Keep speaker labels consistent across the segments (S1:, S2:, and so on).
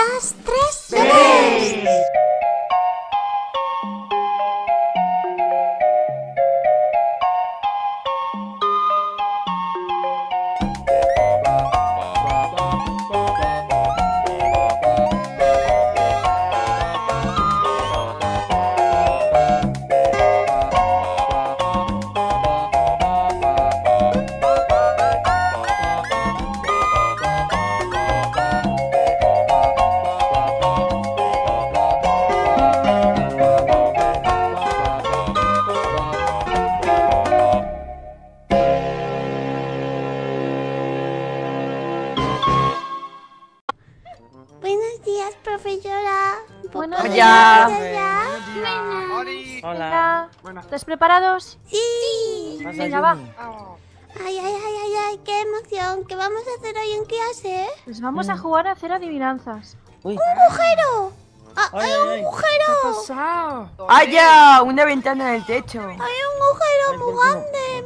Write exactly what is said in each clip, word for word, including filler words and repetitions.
S1: dos, tres.
S2: ¡Tres!
S1: Buenos días, profesora.
S3: Buenos
S1: ¿Puedo
S3: días.
S1: empezar ya?
S4: Hola.
S3: Venga, ¿estáis preparados?
S1: Sí.
S4: Pasa,
S3: Venga, va.
S4: Yumi.
S1: Ay, ay, ay, ay, ay, qué emoción. ¿Qué vamos a hacer hoy en clase?
S3: Pues vamos a jugar a hacer adivinanzas.
S4: Uy.
S1: ¡Agujero! Ah,
S4: Ay,
S1: ¡Hay
S4: ay,
S1: un
S4: ay.
S1: agujero!
S2: ¡Haya! Una ventana en el techo.
S1: ¡Hay un agujero muy grande,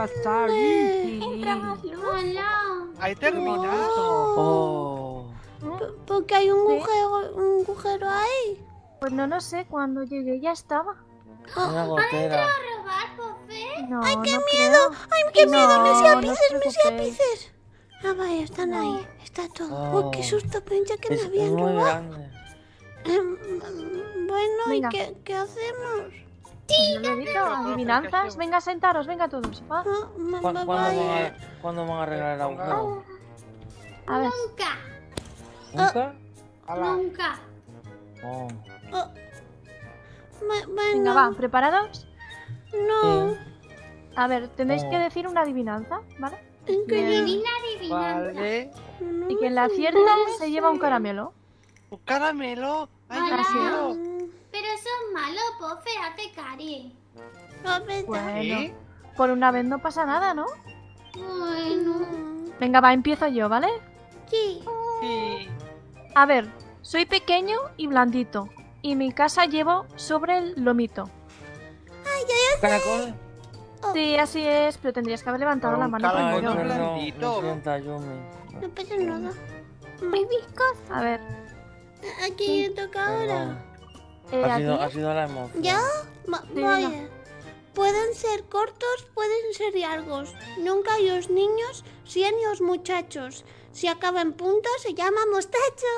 S1: muy grande!
S5: Hola.
S6: ¡Hay terminado!
S4: Oh.
S1: P- ¿Por qué hay un
S3: Sí.
S1: agujero, un agujero ahí?
S3: Pues no lo sé, cuando llegué ya estaba.
S4: Una gotera.
S5: ¿Robar, Pofe?
S3: No,
S1: ¡Ay, qué
S3: no
S1: miedo!
S3: creo.
S1: ¡Ay, qué
S3: No,
S1: miedo! ¡Mis
S3: no os
S1: lápices, mis
S3: preocupéis.
S1: lápices! Ah, vaya, están ahí. Está todo. ¡Oh, qué
S4: Oh.
S1: susto! Pensé que me
S4: Es, es
S1: habían
S4: muy
S1: robado.
S4: grande.
S1: Em, Bueno, ¿y
S3: Venga.
S1: qué, qué hacemos?
S3: Pues yo le he dicho, adivinanzas. Venga, sentaros, venga todos. Va.
S1: Ah, ma-
S4: ¿Cu-
S1: ma-
S4: ¿Cuándo, van
S1: vaya.
S4: a, ¿Cuándo van a arreglar el agujero?
S3: A ver,
S5: Nunca.
S4: ¿Nunca?
S5: Nunca.
S4: Oh.
S1: Oh. Ma-
S3: venga,
S1: Bueno,
S3: va, ¿preparados?
S1: no.
S4: Sí.
S3: A ver, tendréis
S4: Oh.
S3: que decir una adivinanza, ¿vale?
S1: Es que yo
S5: Adivina, adivinanza.
S6: Vale.
S1: no
S3: Y
S1: me
S3: quien la
S1: sé,
S3: acierte
S1: no me
S3: se lleva un
S1: sé.
S3: caramelo.
S6: ¡Un caramelo! ¡Ay,
S5: Hola.
S6: yo quiero!
S1: Mm,
S5: Pero eso es malo, Pofe. Hace cari.
S1: la verdad.
S3: Bueno,
S6: ¿Sí?
S3: por una vez no pasa nada, ¿no?
S5: Bueno.
S1: Mm,
S3: Venga, va, empiezo yo, ¿vale?
S1: Sí.
S6: Sí.
S3: A ver, soy pequeño y blandito. Y mi casa llevo sobre el lomito.
S4: ¿Caracol?
S3: Sí, así es, pero tendrías que haber levantado la
S6: Un
S3: mano
S6: caramelo.
S4: Ay,
S3: primero.
S6: Bueno,
S4: perdón.
S6: blandito.
S4: Lo siento, Yumi.
S1: No pasa nada. Muy viscoso.
S3: A ver,
S1: Aquí me toca ahora.
S4: Perdón.
S3: eh,
S4: Ha
S3: ¿a
S4: sido,
S3: ti?
S4: ha sido la emoción.
S1: ¿Ya? Va-
S3: Sí,
S1: vaya. Pueden ser cortos, pueden ser largos. Nunca hay los niños, sí hay los muchachos. Si acaba en punto, se llama mostacho.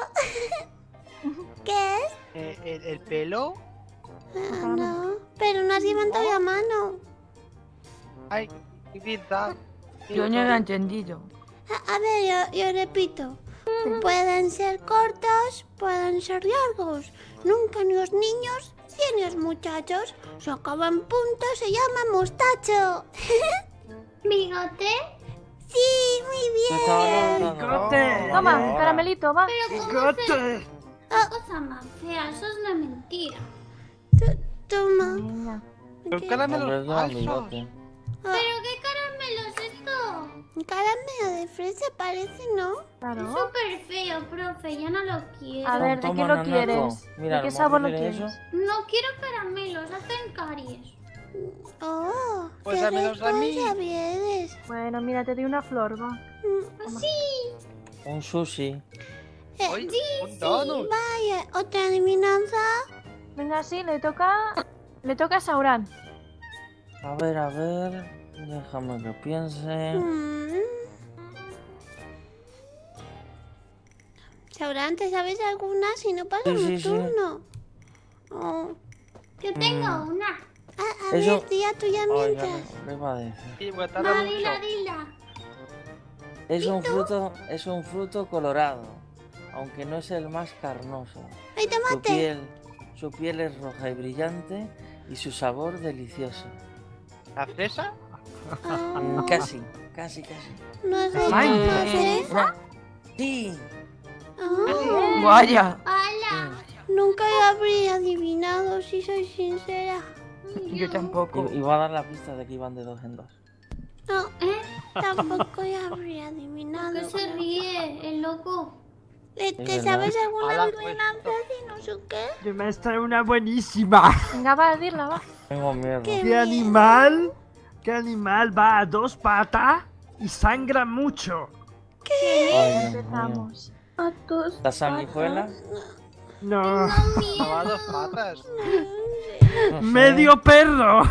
S1: ¿Qué es?
S6: Eh, el, el pelo?
S1: Ah, no. Pero no has levantado la mano.
S6: ¡Ay, qué verdad!
S2: Yo no lo he entendido.
S1: A, a ver, yo, yo repito. Pueden ser cortos, pueden ser largos. Nunca ni los niños, sí ni los muchachos. Si acaba en punto, se llama mostacho.
S5: ¿Bigote?
S1: Sí, muy
S4: Se estaba
S1: bien.
S4: levantando.
S2: Bigote.
S4: No,
S3: Toma,
S4: ahora.
S3: caramelito, va.
S5: Pero ¿cómo hacer una cosa más fea? Eso es una mentira.
S1: T- Toma.
S3: Venga.
S6: ¡Un
S1: ¿Qué?
S6: caramelo
S4: Hombre, es de
S6: falsos!
S4: amigote.
S1: Ah,
S5: ¿Pero qué caramelo es esto?
S1: un caramelo de fresa parece, ¿no?
S5: Es
S3: Claro.
S5: súper feo, profe. Ya no lo quiero.
S3: A ver, ¿de
S4: Toma,
S3: qué lo
S4: nanaco.
S3: quieres?
S4: Mira,
S3: ¿De qué
S4: ¿lo
S3: sabor lo
S4: prefieres
S3: quieres?
S4: eso?
S5: No quiero caramelos. Hacen caries.
S1: Oh,
S6: Pues
S1: qué
S6: dámelos a mí.
S1: responsable eres.
S3: Bueno, mira, te doy una flor, va.
S1: Mm,
S4: Un sushi.
S1: eh,
S6: ¡Ay, un donut!
S1: Vaya, otra adivinanza.
S3: Venga, sí, le toca... Le toca a Saurán.
S4: A ver, a ver. Déjame que piense.
S1: Mm. Saurán, ¿te sabes alguna? Si no pasa
S4: Sí,
S1: mi
S4: sí, sí.
S1: turno. Oh.
S5: Yo tengo
S4: Mm.
S5: una.
S1: A, a
S4: Eso-
S1: ver, tía tuya
S4: Ay, ya
S1: mientras.
S4: no, le iba a decir.
S6: Sí, voy a tardar
S5: Va,
S6: mucho.
S5: dila, dila.
S4: Es un fruto, es un fruto colorado, aunque no es el más carnoso.
S1: ¡Ay,
S4: Su
S1: tomate!
S4: piel, su piel es roja y brillante y su sabor delicioso.
S6: ¿La fresa?
S1: Ah,
S4: Mm, Casi, casi, casi.
S1: no es
S2: Ay.
S1: una fresa.
S4: Sí.
S1: Ah,
S2: Vaya.
S5: ¡Hala!
S1: nunca lo habría adivinado, si soy sincera.
S2: Yo tampoco.
S4: Y, y voy a dar la pista de que iban de dos en dos.
S1: No,
S5: ¿Eh?
S1: tampoco lo habría adivinado.
S5: ¿Por qué se ríe el loco?
S1: Eh, ¿Te
S4: verdad.
S1: sabes alguna
S6: Ala, pues,
S1: adivinanza si no sé qué?
S7: Yo me está una buenísima.
S3: Venga, va, dirla, va.
S4: Tengo miedo.
S1: ¿Qué?
S7: ¿Qué
S1: miedo.
S7: animal? ¿Qué animal va a dos patas y sangra mucho?
S4: Ay, Dios mío.
S3: Empezamos. A tus
S4: ¿La sanguijuela?
S7: No.
S6: A dos patas.
S4: No sé.
S7: Medio perro.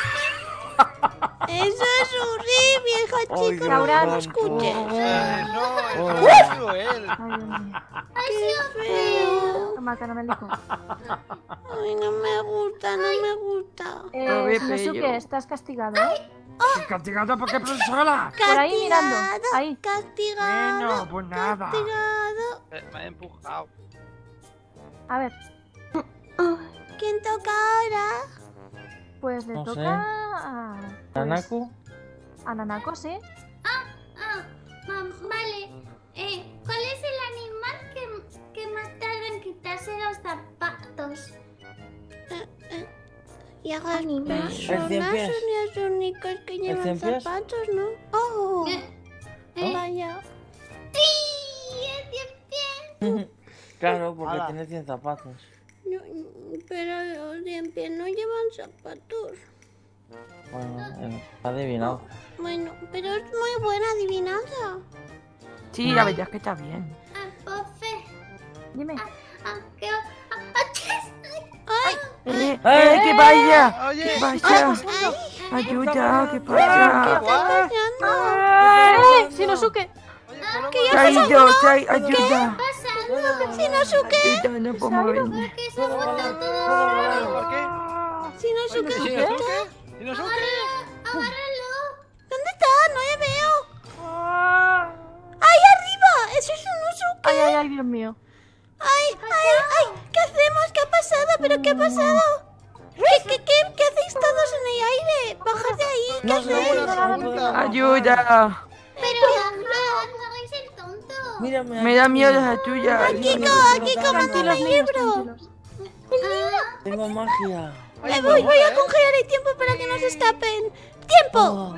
S1: Eso es horrible, hija
S4: Ay,
S1: chica.
S4: Dios
S3: Laura,
S1: No
S3: no
S1: escuches.
S6: Eso,
S4: Oh.
S6: eso es cruel.
S3: Ay, Dios mío.
S1: Qué feo.
S3: Toma, caramelico.
S1: Ay, no me gusta, no me gusta.
S3: Eh,
S2: A ver,
S3: Shinosuke,
S2: pello.
S3: estás castigado, ¿eh?
S7: ¿Castigado por qué, profesora?
S3: Por ahí mirando,
S1: Castigado,
S3: ahí.
S1: castigado,
S7: Bueno, pues nada.
S1: castigado.
S6: Eh, Me ha empujado.
S3: A ver,
S1: ¿Quién toca ahora?
S3: pues le
S4: No sé.
S3: toca a... pues,
S4: ¿Nanaku?
S3: a Nanako, ¿sí?
S5: Ah, mam, vale. Eh, ¿Cuál es el animal que, que más tarda en quitarse los zapatos?
S1: Y hagas
S3: Animal.
S1: personas
S4: cien pies.
S1: son los únicos que llevan
S4: cien pies?
S1: zapatos, ¿no? ¡Oh!
S5: Eh, eh,
S1: Vaya.
S5: ¡Sí! ¡Es cien pies!
S4: Claro, porque
S6: Ala.
S4: tiene cien zapatos.
S1: No, pero los cien pies no llevan zapatos.
S4: Bueno, eh, ha adivinado.
S1: Bueno, pero es muy buena adivinanza.
S2: Sí, la verdad es que está bien.
S5: Ah, profe.
S3: Dime.
S5: Ah, ¿qué? Ah, ah, ¿qué es?
S1: ¡Ay!
S2: ¡Eh, eh, qué vaya!
S6: Oye,
S2: ¿Qué pasa?
S1: ¡Ay!
S2: Ayuda, ¿qué
S1: ¿Qué
S2: pasa?
S1: está pasando?
S3: ¡Eh! ¡Shinosuke!
S6: Oye, solo
S2: Se ha ido, se ha ido, ayuda.
S5: Pasando.
S1: ¡Shinosuke!
S2: Ayuda, no puedo moverme.
S5: ¿Por qué se ha botado todo?
S6: ¿Por qué?
S1: ¡Shinosuke!
S6: ¿Shinosuke? ¿Shinosuke?
S5: Agárralo.
S1: ¿Dónde está? No le veo. ¡Ay, arriba! ¡Eso es Shinosuke!
S3: Ay, ay, ay, Dios mío.
S1: ¡Ay, ay, ay! ¿Qué hacemos? ¿Qué ha pasado? ¿Pero qué ha pasado? ¿Qué, qué, qué, qué hacéis todos en el aire? ¡Bajad de ahí! ¿Qué
S4: No sé,
S1: hacéis?
S4: no podemos.
S2: Ayuda.
S5: Pero, no, no hagáis el tonto.
S4: Mírame.
S2: Me da miedo la tuya.
S1: Kiko, Kiko, mándame el libro.
S3: Tranquilos.
S5: Ah,
S4: Tengo magia.
S1: Me voy, voy a congelar el tiempo para que no se escapen. ¡Tiempo!
S4: Oh,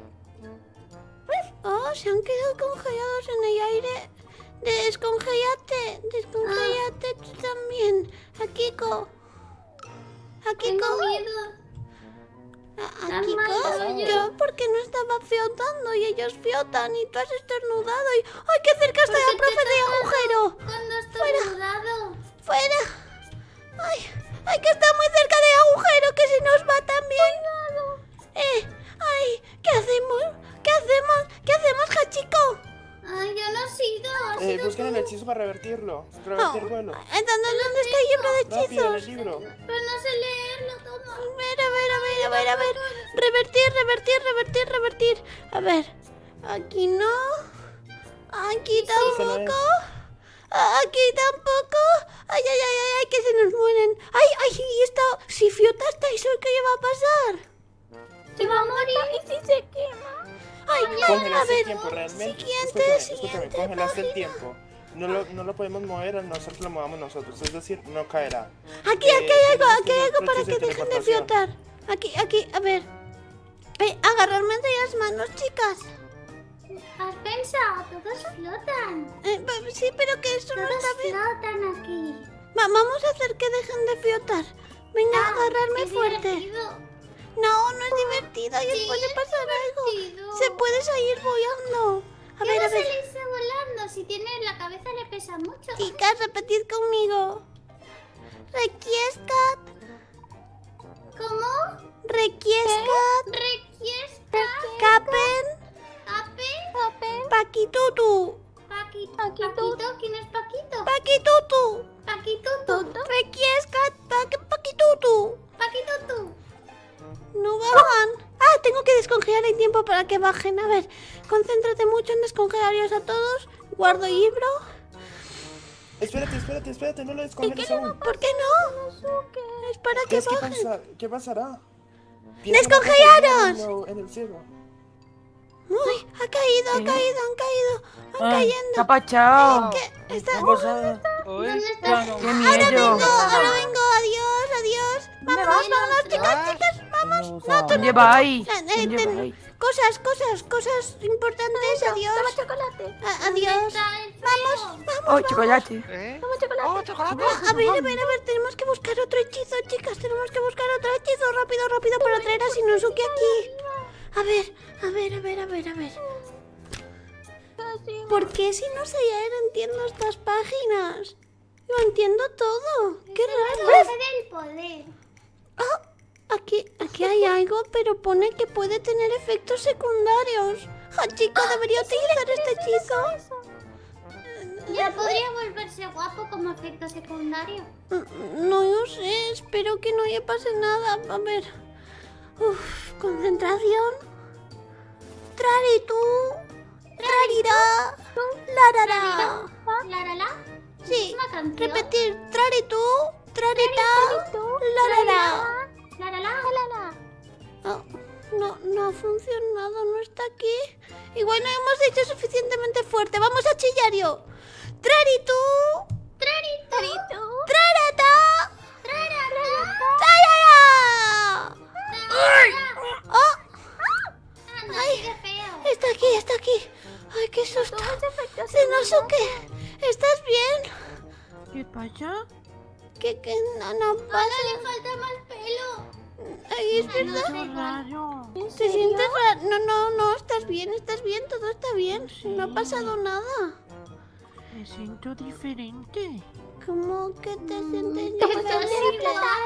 S1: Oh, se han quedado congelados en el aire. Descongélate, descongélate tú también. A Kiko. A Kiko.
S5: tengo miedo.
S1: A, a
S5: Tan
S1: Kiko.
S5: malo yo.
S1: Yo porque no estaba fiotando y ellos fiotan y tú has estornudado y... ¡Ay, qué cerca está la profe de agujero!
S5: Cuando estoy mudado.
S1: ¡Fuera! ¡Ay! ¡Ay, que está muy cerca del agujero! ¡Que se nos va también! ¡Eh! ¡Ay! ¿Qué hacemos? ¿Qué hacemos? ¿Qué hacemos, Hachiko?
S5: Ay, yo no he sido. ha
S8: Eh,
S5: sido
S8: busquen el
S5: tú.
S8: hechizo para revertirlo.
S1: Oh,
S8: Revertir vuelo.
S1: ¿Dónde, ¿Dónde está el libro de
S8: Rápido, en el
S1: hechizos?
S8: libro.
S5: Pero no sé leerlo, toma.
S1: A ver, a ver, a ver, a ver, a ver. Revertir, revertir, revertir, revertir. A ver. Aquí no. Aquí tampoco. Aquí tampoco. Ay, ay, ay, ay, ay, que se nos mueren. Ay, ay, y esto. Si fiotasteis hoy, ¿qué va a pasar?
S5: Se va a morir.
S1: ¿Y si se quema? Ay, ay, a
S8: Congelaste el
S1: ver.
S8: tiempo, realmente.
S1: Siguiente,
S8: Escúchame,
S1: siguiente
S8: escúchame, congelaste el
S1: página.
S8: tiempo. No lo, no lo podemos mover a no ser que lo movamos nosotros. Es decir, no caerá.
S1: Aquí,
S8: Eh,
S1: aquí hay algo,
S8: tenemos
S1: aquí hay
S8: un
S1: algo para
S8: hechizo
S1: que
S8: de
S1: dejen de
S8: teleportación.
S1: fiotar. Aquí, aquí, a ver. Eh, agarrarme de las manos, chicas.
S5: ¿Has pensado? Todos flotan.
S1: Eh, ba- sí, pero que eso no
S5: Todos
S1: está bien.
S5: flotan aquí.
S1: Va- vamos a hacer que dejen de fiotar. Venga,
S5: Ah,
S1: agarrarme
S5: qué
S1: fuerte.
S5: divertido.
S1: No, no es divertido y os
S5: Sí,
S1: puede
S5: es
S1: pasar algo.
S5: divertido.
S1: Se puede salir volando. A
S5: ¿Qué
S1: ver,
S5: va
S1: a
S5: a
S1: ver.
S5: salirse volando? Si tiene la cabeza le pesa mucho.
S1: Chicas, repetid conmigo. Requiescat,
S5: ¿Cómo?
S1: requiescat,
S5: Requiesca.
S1: capen,
S5: Cape.
S1: paquitutu,
S5: Paquito. Paquito. ¿Quién es Paquito?
S1: paquitutu,
S5: Paquitutu.
S1: requiescat, pa- paquitutu.
S5: Paquito tú.
S1: No bajan. Ah, tengo que descongelar el tiempo para que bajen. A ver, concéntrate mucho en descongelarlos a todos. Guardo el libro.
S8: Espérate, espérate, espérate, no lo descongeles aún.
S1: ¿Por qué no? Es para que
S8: ¿Qué, qué,
S1: bajen.
S8: pasa? ¿Qué pasará? Tienes una
S1: ¡Descongelaros!
S8: cosa En, el- en el cielo.
S1: Uy, ha caído, ha caído, han caído. Van
S4: Ah,
S2: ¿Qué
S1: cayendo.
S2: ha pasado?
S1: ¿Qué? Está...
S4: ¿Qué ha pasado?
S6: Uy,
S5: ¿Dónde está?
S2: ¡Qué
S1: Ahora
S2: miedo!
S1: vengo, ahora vengo. Adiós, adiós.
S3: ¿Dónde
S1: Vámonos,
S3: vas?
S1: vámonos, chicas,
S6: vas?
S1: chicas. Vamos.
S4: No, tú
S2: ¿Dónde vais?
S1: La- eh,
S2: ¿Dónde
S1: ten-
S2: vais?
S1: Cosas, cosas, cosas importantes. Adiós.
S5: chocolate.
S1: A- adiós.
S5: Está el
S1: Vamos,
S5: fuego.
S1: vamos,
S2: ¡Oh,
S1: vamos.
S2: chocolate!
S6: ¿Eh?
S5: chocolate.
S6: ¡Oh, chocolate!
S1: A ver, a ver, a ver, tenemos que buscar otro hechizo, chicas. Tenemos que buscar otro hechizo. Rápido, rápido, para traer a Shinosuke aquí. A ver, a ver, a ver, a ver, a ver. ¿Por qué si no sé leer entiendo estas páginas? Lo entiendo todo. ¡Qué raro!
S5: Hacer el poder.
S1: Ah, aquí, aquí hay algo, pero pone que puede tener efectos secundarios. Hachiko, ¿debería utilizar este hechizo?
S5: Ya podría volverse guapo como efecto secundario.
S1: No lo sé, espero que no le pase nada. A ver. Uf, concentración. Traritu. Trarirá. Larará.
S5: ¿La la la?
S1: Sí,
S5: ¿Una canción?
S1: repetir. Traritu. Trarita. Larará.
S5: La la la, la la.
S1: Oh, no, no ha funcionado, no está aquí. Igual no hemos hecho suficientemente fuerte. Vamos a chillar yo. Traritu.
S5: Trarito.
S1: Trarata.
S5: Trarara.
S1: Tarara. Oh,
S5: Anda,
S1: Ay.
S5: qué feo.
S1: está aquí, está aquí. Ay, qué susto. Zenosuke, ¿estás bien?
S7: ¿Qué pasa?
S1: Que, que no, no
S5: Ahora
S1: pasa.
S5: le falta más pelo.
S1: Ay, es verdad.
S7: Qué raro.
S1: ¿Te sientes raro? No, no, no, estás bien, estás bien, todo está bien. No ha pasado nada.
S7: Me siento diferente.
S1: ¿Cómo que te sientes
S5: ¿Te
S1: diferente?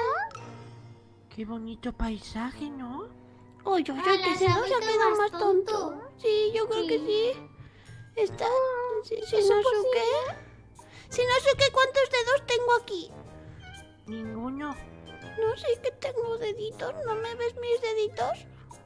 S7: Qué bonito paisaje, ¿no?
S1: Oye, oye,
S5: Ala,
S1: que
S5: se
S1: se
S5: ha
S1: nos ha
S5: vuelto
S1: quedado
S5: más
S1: más tonto.
S5: tonto.
S1: Sí, yo creo que sí. Está... Sí, Shinosuke. Shinosuke, ¿cuántos dedos tengo aquí?
S7: Ninguno.
S1: No sé que tengo deditos. ¿No me ves mis deditos?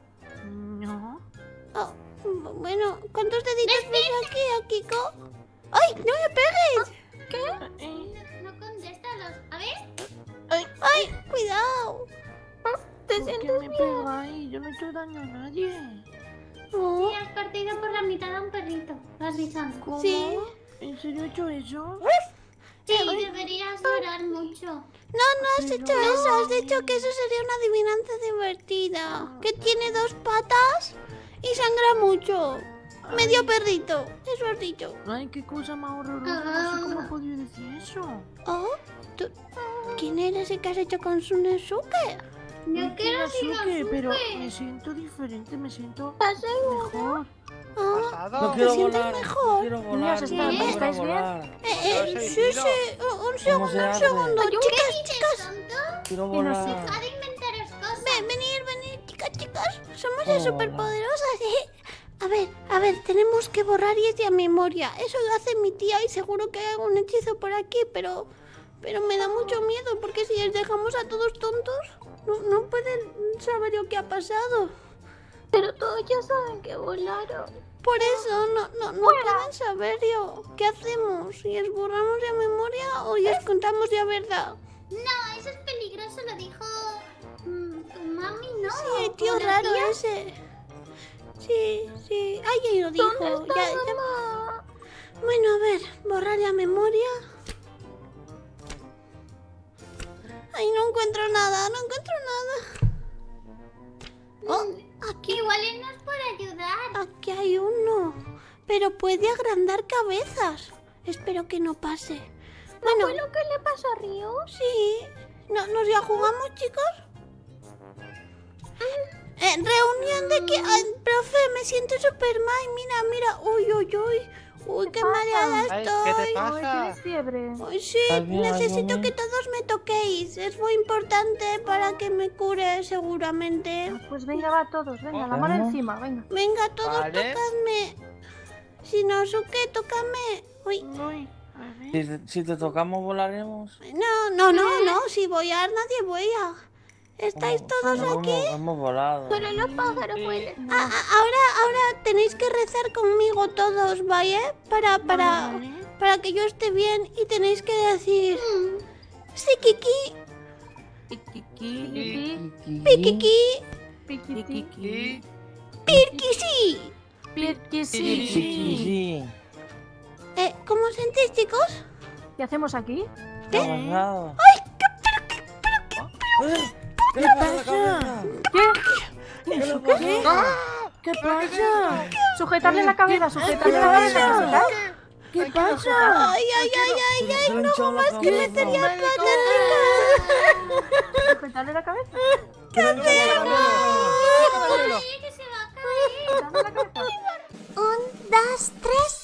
S7: No.
S1: Oh, bueno, ¿cuántos deditos ves aquí, Akiko? ¡Ay, no me pegues!
S7: Eh,
S5: No contéstalos. A ver.
S1: ¡Ay, cuidado! ¿Te
S7: ¿Por qué me pegáis? Yo no he hecho daño a nadie.
S1: Oh,
S5: Sí, has partido por la mitad a un perrito. Lo has dicho antes.
S1: sí.
S7: ¿En serio he hecho eso?
S5: Sí, deberías llorar mucho.
S1: No, no has hecho eso. Has dicho que eso sería una adivinanza divertida. Que tiene dos patas y sangra mucho. Medio perrito. Eso has dicho.
S7: Ay, qué cosa más horrorosa. No sé cómo he podido decir eso.
S1: Oh, ¿tú- ¿quién eres el que has hecho con Shinosuke?
S5: Yo quiero
S7: Shinosuke, pero
S5: Shinosuke.
S7: me siento diferente, me siento mejor.
S1: Oh,
S6: Pasado.
S4: No quiero
S1: sientes
S4: volar,
S1: mejor?
S4: no quiero volar,
S3: Niños,
S4: no quiero
S3: ¿estáis- estáis
S4: volar.
S1: Eh, eh,
S6: Pero
S1: sí,
S6: ese
S1: sí.
S6: tiro.
S1: Un, un segundo,
S4: se
S1: un
S4: hace?
S1: segundo.
S5: ¿Qué
S1: Chicas,
S5: dices,
S1: chicas.
S5: tonto?
S4: Quiero
S3: Y no sé.
S4: volar.
S5: Deja de inventaros cosas.
S1: Ven, venir, venir, chicas, chicas. Somos
S4: Hola.
S1: las superpoderosas, ¿eh? A ver, a ver, tenemos que borrar y es de memoria. Eso lo hace mi tía y seguro que hay algún hechizo por aquí, pero... Pero me da mucho miedo porque si les dejamos a todos tontos, no, no pueden saber lo que ha pasado.
S5: Pero todos ya saben que volaron.
S1: Por eso no, no, no pueden saberlo. ¿Qué hacemos? ¿Les borramos de memoria o les contamos la verdad?
S5: No, eso es peligroso, lo dijo mm, tu mami, ¿no?
S1: Sí, el tío
S5: ¿O la
S1: raro
S5: tía?
S1: ese. Sí, sí. Alguien lo dijo.
S5: ¿Dónde está
S1: Ya- ya-
S5: mamá?
S1: Bueno, a ver, borrar la memoria. Ay, no encuentro nada, no encuentro nada. Oh, aquí,
S5: Igual él nos puede ayudar.
S1: aquí hay uno. Pero puede agrandar cabezas. Espero que no pase. Bueno,
S5: ¿Fue lo que le pasó a Río?
S1: sí. ¿No, ¿Nos la jugamos, chicos? Eh, reunión de que... Ay, profe, me siento súper mal. Mira, mira. Uy, uy, uy. Uy, qué mareada
S6: Ay,
S1: estoy.
S6: ¿qué te
S3: Ay,
S6: pasa?
S3: tienes fiebre.
S1: Ay, sí,
S4: Ay, mira,
S1: necesito
S4: mami.
S1: que todos me toquéis. Es muy importante para que me cure seguramente.
S3: Pues venga, va todos, venga, la
S4: Oh,
S3: mano
S4: vamos.
S3: encima, venga.
S1: Venga, todos
S6: Vale.
S1: tocadme. Shinosuke, tócame. Uy,
S7: Uy, a ver.
S4: Si te, si te tocamos, volaremos.
S1: no, no, no, no. Si voy a nadie vuela. ¿Estáis
S4: Como-
S1: todos
S4: como
S1: aquí?
S4: Hemos, hemos volado.
S5: Solo los pájaros
S6: Sí.
S5: vuelan.
S1: Ah, ah, ahora, ahora tenéis que rezar conmigo todos, ¿vale? Para, para,
S7: Vale.
S1: para que yo esté bien y tenéis que decir... Sikiki,
S7: Piquiqui,
S1: pikiki,
S3: Piquiti,
S7: piquiqui,
S1: pirkisi.
S3: piquiti.
S4: Sí, sí, sí.
S1: Eh, ¿cómo os sentís, chicos?
S3: ¿Qué hacemos aquí?
S4: ¿Qué ha pasado?
S1: ¡Ay, qué, pero, qué, pero, qué!
S4: ¡Eh! ¿Qué le pasa a la cabeza?
S3: ¿Qué?
S4: ¿Qué le pasa?
S7: ¿Qué pasa?
S3: Sujetarle la cabeza, sujetarle la cabeza, sujetar.
S7: ¿Qué pasa?
S1: ¡Ay, ay, ay, ay, ay!
S4: Se le ha hinchado la
S1: ¡Que me
S4: cabeza.
S1: sería plata, chicas!
S3: Sujetarle la cabeza.
S1: ¿Qué hacemos?
S5: Oye, que se va a caer.
S3: Sujetarle la cabeza.
S1: Un, dos, tres.